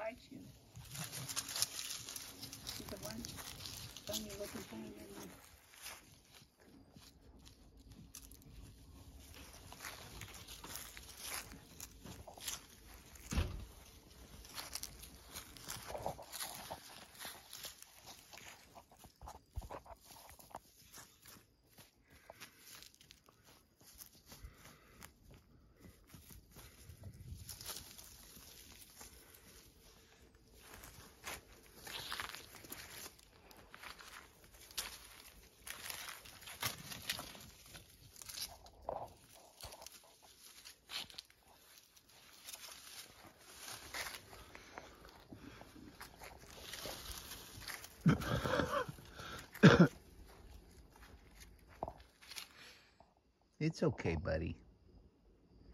bite you. She's a one funny looking thing, isn't she? It's okay, buddy.